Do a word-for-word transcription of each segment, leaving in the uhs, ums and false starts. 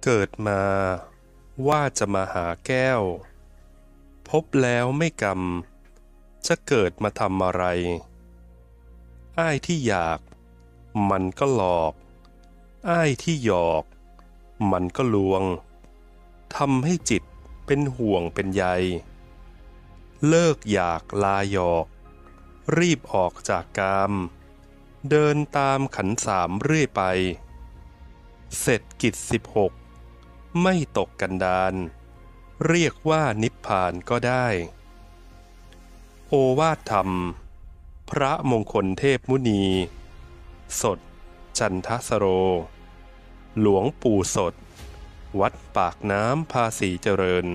เกิดมาว่าจะมาหาแก้วพบแล้วไม่กรรมจะเกิดมาทำอะไรอ้ายที่อยากมันก็หลอกอ้ายที่หยอกมันก็ลวงทำให้จิตเป็นห่วงเป็นใยเลิกอยากลาหยอกรีบออกจากกามเดินตามขันธ์สามเรื่อยไปเสร็จกิจสิบหกไม่ตกกันดารเรียกว่านิพพานก็ได้โอวาทธรรมพระมงคลเทพมุนีสดจันทสโรหลวงปู่สดวัดปากน้ำภาษีเจริญ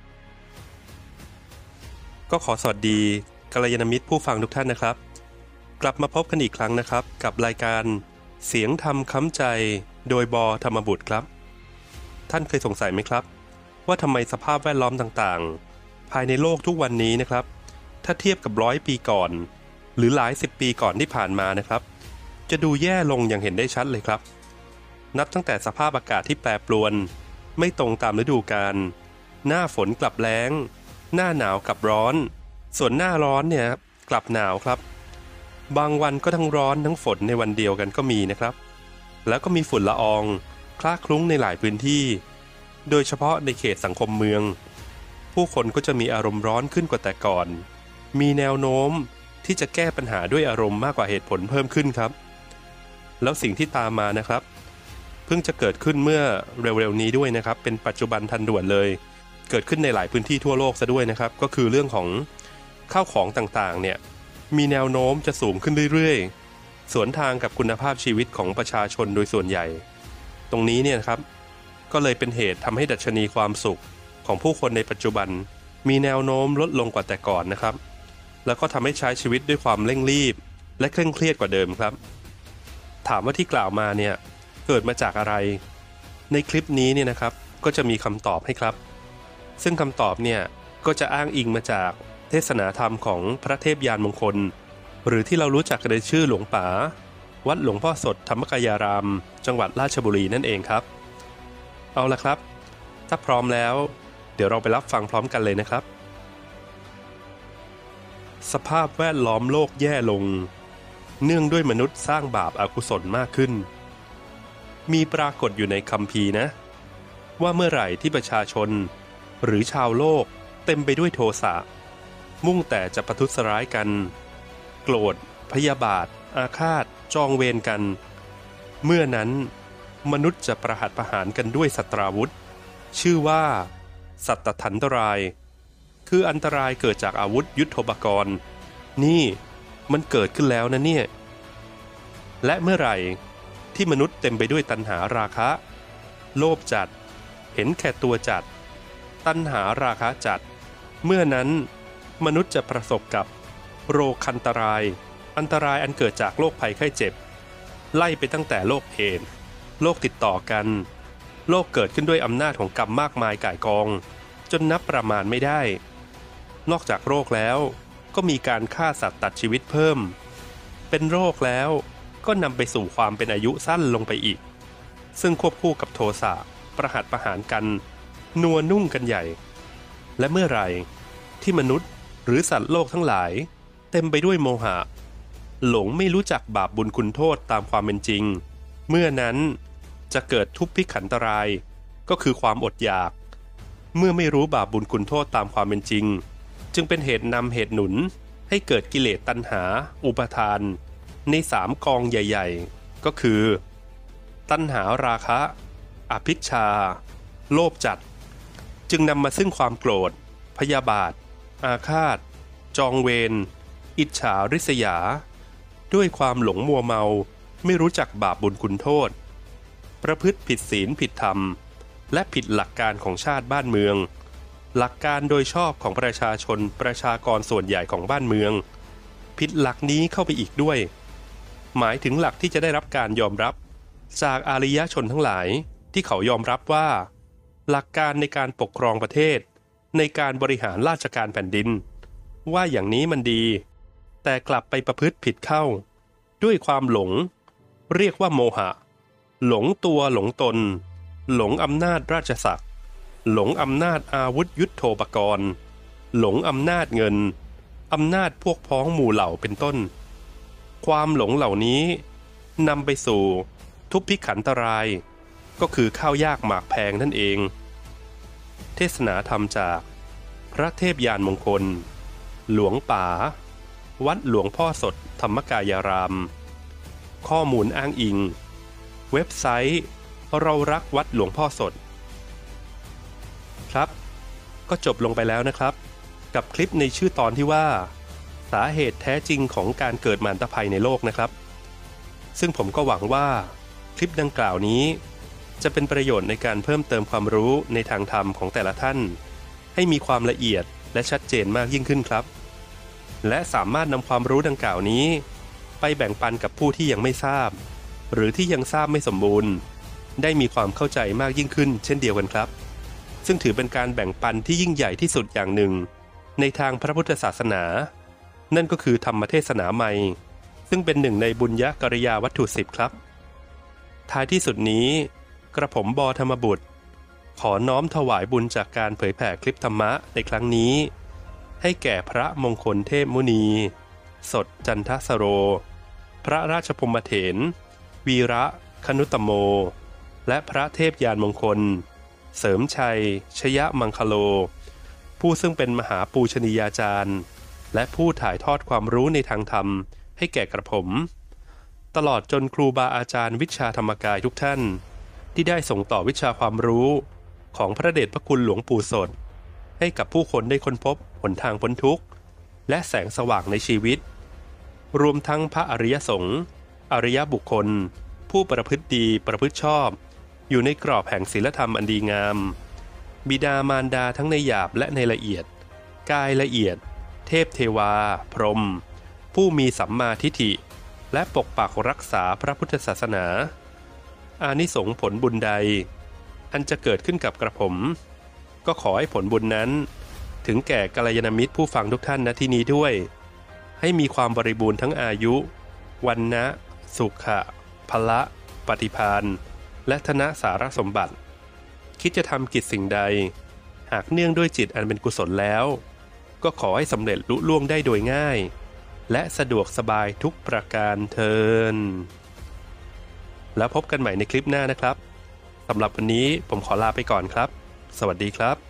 ก็ขอสวัสดีกัลยาณมิตรผู้ฟังทุกท่านนะครับกลับมาพบกันอีกครั้งนะครับกับรายการเสียงธรรมค้ำใจโดยบอธรรมบุตรครับท่านเคยสงสัยไหมครับว่าทำไมสภาพแวดล้อมต่างๆภายในโลกทุกวันนี้นะครับถ้าเทียบกับร้อยปีก่อนหรือหลายสิบปีก่อนที่ผ่านมานะครับจะดูแย่ลงอย่างเห็นได้ชัดเลยครับนับตั้งแต่สภาพอากาศที่แปรปรวนไม่ตรงตามฤดูกาลหน้าฝนกลับแล้งหน้าหนาวกลับร้อนส่วนหน้าร้อนเนี่ยกลับหนาวครับบางวันก็ทั้งร้อนทั้งฝนในวันเดียวกันก็มีนะครับแล้วก็มีฝุ่นละอองคล้าคลุ้งในหลายพื้นที่โดยเฉพาะในเขตสังคมเมืองผู้คนก็จะมีอารมณ์ร้อนขึ้นกว่าแต่ก่อนมีแนวโน้มที่จะแก้ปัญหาด้วยอารมณ์มากกว่าเหตุผลเพิ่มขึ้นครับแล้วสิ่งที่ตามมานะครับเพิ่งจะเกิดขึ้นเมื่อเร็วๆนี้ด้วยนะครับเป็นปัจจุบันทันด่วนเลยเกิดขึ้นในหลายพื้นที่ทั่วโลกซะด้วยนะครับก็คือเรื่องของข้าวของต่างๆเนี่ยมีแนวโน้มจะสูงขึ้นเรื่อยๆสวนทางกับคุณภาพชีวิตของประชาชนโดยส่วนใหญ่ตรงนี้เนี่ยครับก็เลยเป็นเหตุทำให้ดัชนีความสุขของผู้คนในปัจจุบันมีแนวโน้มลดลงกว่าแต่ก่อนนะครับแล้วก็ทำให้ใช้ชีวิตด้วยความเร่งรีบและเคร่งเครียดกว่าเดิมครับถามว่าที่กล่าวมาเนี่ยเกิดมาจากอะไรในคลิปนี้เนี่ยนะครับก็จะมีคำตอบให้ครับซึ่งคำตอบเนี่ยก็จะอ้างอิงมาจากเทศนาธรรมของพระเทพยานมงคลหรือที่เรารู้จักกันในชื่อหลวงป๋าวัดหลวงพ่อสดธรรมกายารามจังหวัดราชบุรีนั่นเองครับเอาละครับถ้าพร้อมแล้วเดี๋ยวเราไปรับฟังพร้อมกันเลยนะครับสภาพแวดล้อมโลกแย่ลงเนื่องด้วยมนุษย์สร้างบาปอกุศลมากขึ้นมีปรากฏอยู่ในคัมภีร์นะว่าเมื่อไหร่ที่ประชาชนหรือชาวโลกเต็มไปด้วยโทสะมุ่งแต่จะประทุษร้ายกันโกรธพยาบาทอาฆาตจองเวรกันเมื่อนั้นมนุษย์จะประหัตประหารกันด้วยสัตราวุธชื่อว่าสัตตถันตรายคืออันตรายเกิดจากอาวุธยุทโธปกรณ์นี่มันเกิดขึ้นแล้วนะเนี่ยและเมื่อไหร่ที่มนุษย์เต็มไปด้วยตัณหาราคะโลภจัดเห็นแก่ตัวจัดตัณหาราคะจัดเมื่อนั้นมนุษย์จะประสบกับโรคันตรายอันตรายอันเกิดจากโรคภัยไข้เจ็บไล่ไปตั้งแต่โรคเอดส์โรคติดต่อกันโรคเกิดขึ้นด้วยอำนาจของกรรมมากมายก่ายกองจนนับประมาณไม่ได้นอกจากโรคแล้วก็มีการฆ่าสัตว์ตัดชีวิตเพิ่มเป็นโรคแล้วก็นำไปสู่ความเป็นอายุสั้นลงไปอีกซึ่งควบคู่กับโทสะประหัตประหารกันนัวนุ่งกันใหญ่และเมื่อไหร่ที่มนุษย์หรือสัตว์โลกทั้งหลายเต็มไปด้วยโมหะหลงไม่รู้จักบาปบุญคุณโทษตามความเป็นจริงเมื่อนั้นจะเกิดทุพพิขันตรายก็คือความอดอยากเมื่อไม่รู้บาปบุญคุณโทษตามความเป็นจริงจึงเป็นเหตุนำเหตุหนุนให้เกิดกิเลสตัณหาอุปาทานในสามกองใหญ่ๆก็คือตัณหาราคะอภิชฌาโลภจัดจึงนำมาซึ่งความโกรธพยาบาทอาฆาตจองเวรอิจฉาริษยาด้วยความหลงมัวเมาไม่รู้จักบาปบุญคุณโทษประพฤติผิดศีลผิดธรรมและผิดหลักการของชาติบ้านเมืองหลักการโดยชอบของประชาชนประชากรส่วนใหญ่ของบ้านเมืองผิดหลักนี้เข้าไปอีกด้วยหมายถึงหลักที่จะได้รับการยอมรับจากอารยชนทั้งหลายที่เขายอมรับว่าหลักการในการปกครองประเทศในการบริหารราชการแผ่นดินว่าอย่างนี้มันดีแต่กลับไปประพฤติผิดเข้าด้วยความหลงเรียกว่าโมหะหลงตัวหลงตนหลงอำนาจราชศักดิ์หลงอำนาจอาวุธยุทโธปกรณ์หลงอำนาจเงินอำนาจพวกพ้องหมู่เหล่าเป็นต้นความหลงเหล่านี้นำไปสู่ทุพพิขันตรายก็คือข้าวยากหมากแพงนั่นเองเทศนาธรรมจากพระเทพยานมงคลหลวงป๋าวัดหลวงพ่อสดธรรมกายารามข้อมูลอ้างอิงเว็บไซต์เรารักวัดหลวงพ่อสดครับก็จบลงไปแล้วนะครับกับคลิปในชื่อตอนที่ว่าสาเหตุแท้จริงของการเกิดมารตภัยในโลกนะครับซึ่งผมก็หวังว่าคลิปดังกล่าวนี้จะเป็นประโยชน์ในการเพิ่มเติมความรู้ในทางธรรมของแต่ละท่านให้มีความละเอียดและชัดเจนมากยิ่งขึ้นครับและสามารถนำความรู้ดังกล่าวนี้ไปแบ่งปันกับผู้ที่ยังไม่ทราบหรือที่ยังทราบไม่สมบูรณ์ได้มีความเข้าใจมากยิ่งขึ้นเช่นเดียวกันครับซึ่งถือเป็นการแบ่งปันที่ยิ่งใหญ่ที่สุดอย่างหนึ่งในทางพระพุทธศาสนานั่นก็คือธรรมเทศนาใหม่ซึ่งเป็นหนึ่งในบุญญกริยาวัตถุสิบครับท้ายที่สุดนี้กระผมบอธรรมบุตรขอน้อมถวายบุญจากการเผยแผ่คลิปธรรมะในครั้งนี้ให้แก่พระมงคลเทพมุนีสดจันทสโรพระราชพรหมเถรวีระคนุตโมและพระเทพยานมงคลเสริมชัยชยมังคโลผู้ซึ่งเป็นมหาปูชนียาจารย์และผู้ถ่ายทอดความรู้ในทางธรรมให้แก่กระผมตลอดจนครูบาอาจารย์วิชาธรรมกายทุกท่านที่ได้ส่งต่อวิชาความรู้ของพระเดชพระคุณหลวงปู่สดให้กับผู้คนได้ค้นพบหนทางพ้นทุกข์และแสงสว่างในชีวิตรวมทั้งพระอริยสงฆ์อริยบุคคลผู้ประพฤติดีประพฤติชอบอยู่ในกรอบแห่งศีลธรรมอันดีงามบิดามารดาทั้งในหยาบและในละเอียดกายละเอียดเทพเทวาพรหมผู้มีสัมมาทิฏฐิและปกปักรักษาพระพุทธศาสนาอานิสงส์ผลบุญใดอันจะเกิดขึ้นกับกระผมก็ขอให้ผลบุญนั้นถึงแก่กัลยาณมิตรผู้ฟังทุกท่านณที่นี้ด้วยให้มีความบริบูรณ์ทั้งอายุวรรณะสุขะพละปฏิภาณและธนสารสมบัติคิดจะทำกิจสิ่งใดหากเนื่องด้วยจิตอันเป็นกุศลแล้วก็ขอให้สำเร็จลุล่วงได้โดยง่ายและสะดวกสบายทุกประการเทินแล้วพบกันใหม่ในคลิปหน้านะครับสำหรับวันนี้ผมขอลาไปก่อนครับสวัสดีครับ